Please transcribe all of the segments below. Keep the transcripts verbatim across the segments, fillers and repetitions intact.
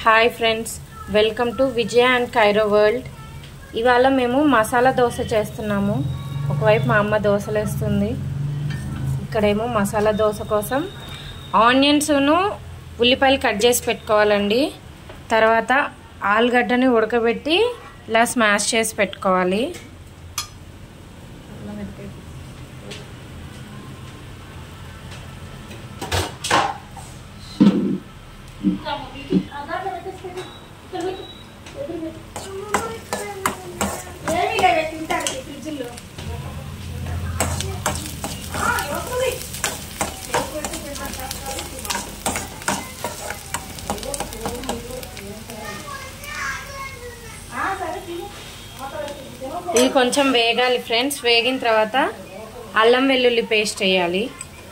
Hi friends, welcome to Vijaya and Kairo world. ఇవాళ మేము మసాలా దోశ చేస్తున్నాము. ఒకవైపు మా అమ్మ దోశలు వేస్తుంది, ఇక్కడేమో మసాలా దోశ కోసం ఆనియన్స్ను ఉల్లిపాయలు కట్ చేసి పెట్టుకోవాలండి. తర్వాత ఆలుగడ్డని ఉడకబెట్టి ఇలా స్మాష్ చేసి పెట్టుకోవాలి. ఇది కొంచెం వేగాలి ఫ్రెండ్స్. వేగిన తర్వాత అల్లం వెల్లుల్లి పేస్ట్ వేయాలి.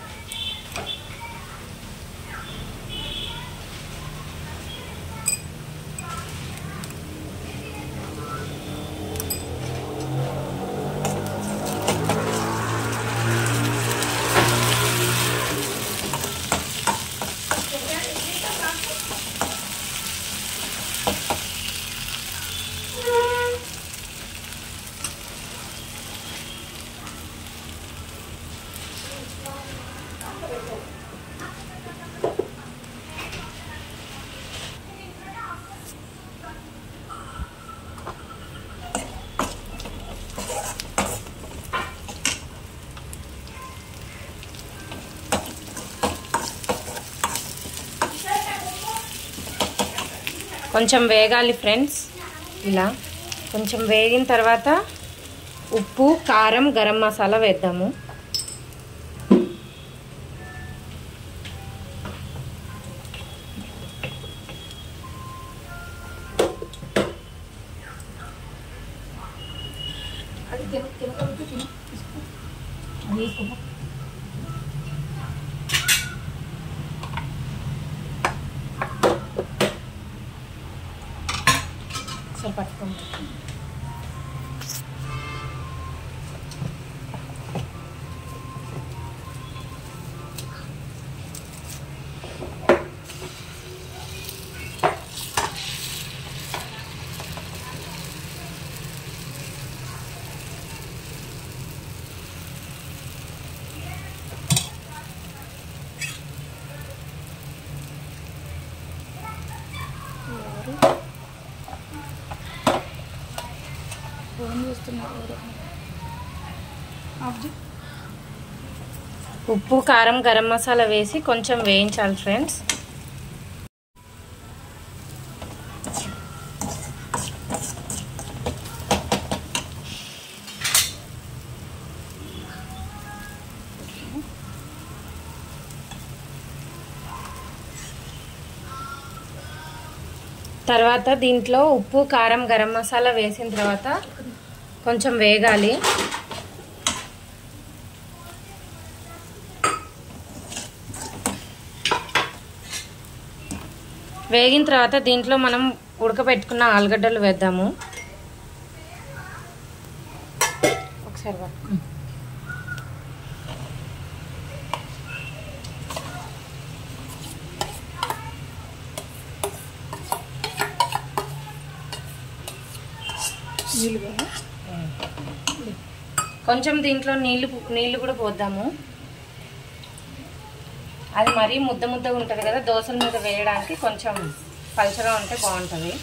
కొంచెం వేగాలి ఫ్రెండ్స్. ఇలా కొంచెం వేగిన తర్వాత ఉప్పు, కారం, గరం మసాలా వేద్దాము. సరే పట్టుకోండి. ఉప్పు, కారం, గరం మసాలా వేసి కొంచెం వేయించాలి ఫ్రెండ్స్. తర్వాత దీంట్లో ఉప్పు, కారం, గరం మసాలా వేసిన తర్వాత కొంచెం వేగాలి. వేగిన తర్వాత దీంట్లో మనం ఉడకబెట్టుకున్న ఆలుగడ్డలు వేద్దాము. ఒకసారి కొంచెం దీంట్లో నీళ్ళు నీళ్ళు కూడా పోద్దాము. అది మరీ ముద్ద ముద్దగా ఉంటుంది కదా, దోశల మీద వేయడానికి కొంచెం పల్చగా ఉంటే బాగుంటుంది.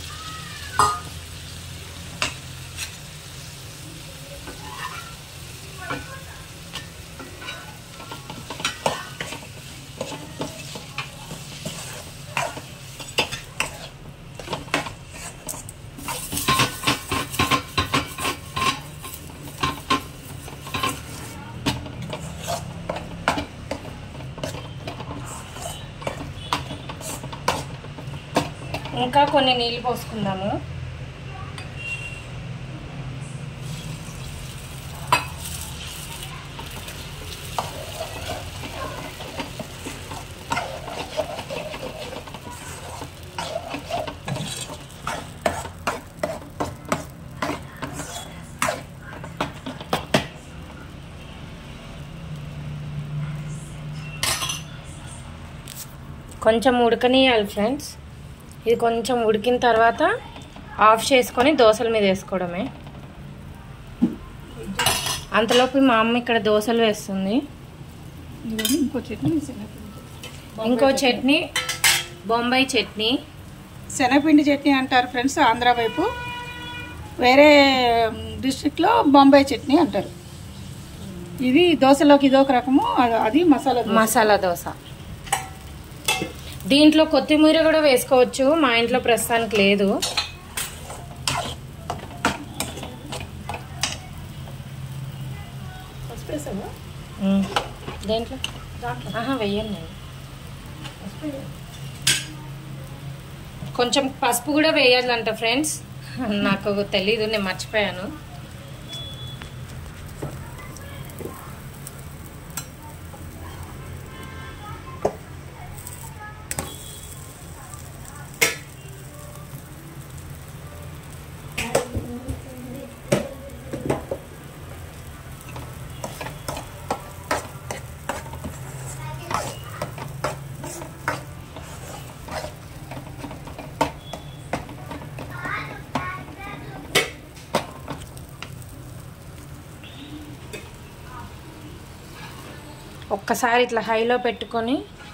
ఇంకా కొన్ని నీళ్ళు పోసుకుందాము. కొంచెం ఉడకనియాలి ఫ్రెండ్స్. ఇది కొంచెం ఉడికిన తర్వాత ఆఫ్ చేసుకొని దోశల మీద వేసుకోవడమే. అంతలోపు మా అమ్మ ఇక్కడ దోశలు వేస్తుంది. ఇంకో చట్నీ ఇంకో చట్నీ బొంబాయి చట్నీ, శనగపిండి చట్నీ అంటారు ఫ్రెండ్స్ ఆంధ్ర వైపు, వేరే డిస్ట్రిక్ట్లో బొంబాయి చట్నీ అంటారు. ఇది దోశలోకి ఇదొక రకము, అది మసాలా మసాలా దోశ. దీంట్లో కొత్తిమీర కూడా వేసుకోవచ్చు, మా ఇంట్లో ప్రస్తుతానికి లేదు. దేంట్లో ఆహా వెయ్యండి. కొంచెం పసుపు కూడా వేయాలంట ఫ్రెండ్స్, నాకు తెలీదు, నేను మర్చిపోయాను. ఒక్కసారి ఇట్లా హైలో పెట్టుకొని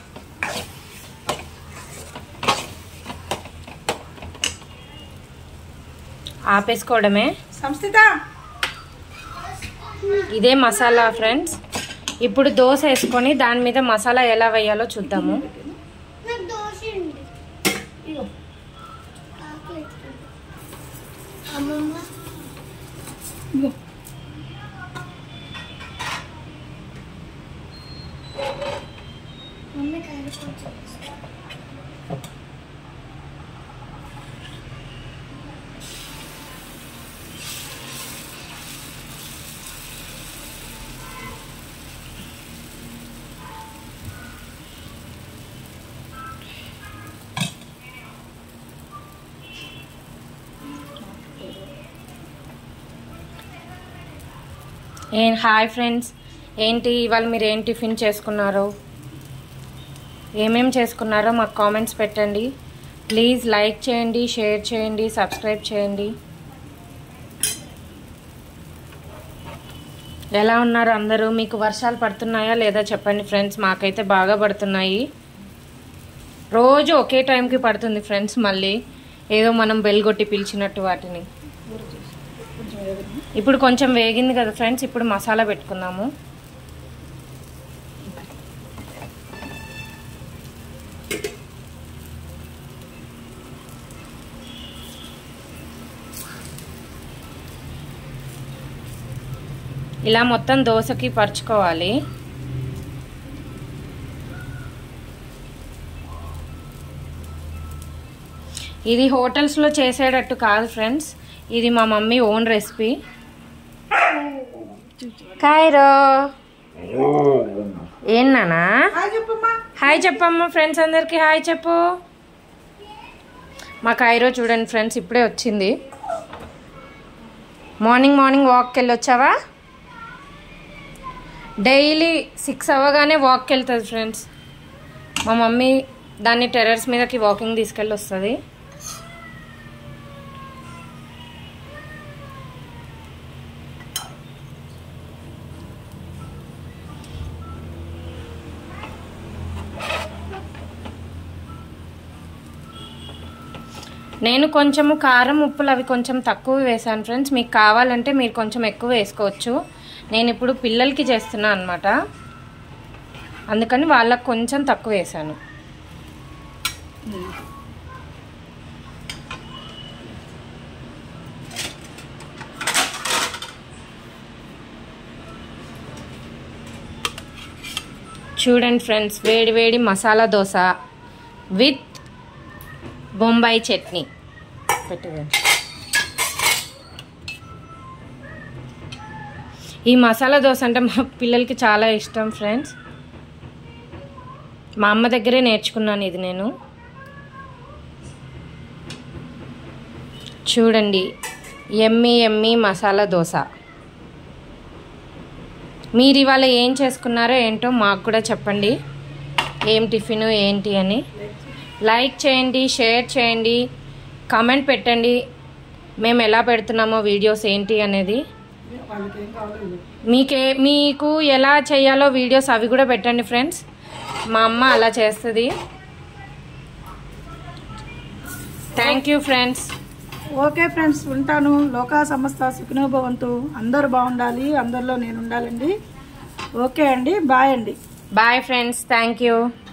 ఆపేసుకోవడమే. సంస్థిత ఇదే మసాలా ఫ్రెండ్స్. ఇప్పుడు దోశ వేసుకొని దాని మీద మసాలా ఎలా వేయాలో చూద్దాము. ఏం హాయ్ ఫ్రెండ్స్, ఏంటి ఇవాళ మీరు ఏం టిఫిన్ చేసుకున్నారో, ఏమేం చేసుకున్నారో మాకు కామెంట్స్ పెట్టండి. ప్లీజ్ లైక్ చేయండి, షేర్ చేయండి, సబ్స్క్రైబ్ చేయండి. ఎలా ఉన్నారు అందరూ? మీకు వర్షాలు పడుతున్నాయా లేదా చెప్పండి ఫ్రెండ్స్. మాకైతే బాగా పడుతున్నాయి. రోజు ఒకే టైంకి పడుతుంది ఫ్రెండ్స్. మళ్ళీ ఏదో మనం బెల్ కొట్టి పిలిచినట్టు వాటిని. ఇప్పుడు కొంచెం వేగింది కదా ఫ్రెండ్స్, ఇప్పుడు మసాలా పెట్టుకుందాము. ఇలా మొత్తం దోశకి పరుచుకోవాలి. ఇది హోటల్స్లో చేసేటట్టు కాదు ఫ్రెండ్స్, ఇది మా మమ్మీ ఓన్ రెసిపీ. కైరో ఏన్నానా హాయ్ చెప్పమ్మా ఫ్రెండ్స్ అందరికి హాయ్ చెప్పు. మా కైరో చూడండి ఫ్రెండ్స్, ఇప్పుడే వచ్చింది. మార్నింగ్ మార్నింగ్ వాక్కి వెళ్ళొచ్చావా? డైలీ సిక్స్ అవ్వగానే వాక్కి వెళ్తుంది ఫ్రెండ్స్. మా మమ్మీ దాన్ని టెర్రస్ మీదకి వాకింగ్ తీసుకెళ్ళి వస్తుంది. నేను కొంచెము కారం ఉప్పులు అవి కొంచెం తక్కువ వేసాను ఫ్రెండ్స్. మీకు కావాలంటే మీరు కొంచెం ఎక్కువ వేసుకోవచ్చు. నేను ఇప్పుడు పిల్లలకి చేస్తున్నా అనమాట, అందుకని వాళ్ళకి కొంచెం తక్కువ వేసాను. చూడండి ఫ్రెండ్స్, వేడి వేడి మసాలా దోశ విత్ బొంబాయి చట్నీ పెట్టుకోండి. ఈ మసాలా దోశ అంటే మా పిల్లలకి చాలా ఇష్టం ఫ్రెండ్స్. మా అమ్మ దగ్గరే నేర్చుకున్నాను ఇది నేను. చూడండి, ఎమ్మీ ఎమ్మీ మసాలా దోశ. మీరు ఇవాళ ఏం చేసుకున్నారో ఏంటో మాకు కూడా చెప్పండి, ఏం టిఫిన్ ఏంటి అని. లైక్ చేయండి, షేర్ చేయండి, కామెంట్ పెట్టండి మేము ఎలా పెడుతున్నామో వీడియోస్ ఏంటి అనేది. మీకే మీకు ఎలా చేయాలో వీడియోస్ అవి కూడా పెట్టండి ఫ్రెండ్స్. మా అమ్మ అలా చేస్తుంది. Thank you friends. Okay friends, ఉంటాను. లోకా సమస్త సుఖినో భవంతు. అందరూ బాగుండాలి, అందరిలో నేను ఉండాలండి. ఓకే అండి, బాయ్ అండి. Bye friends, thank you.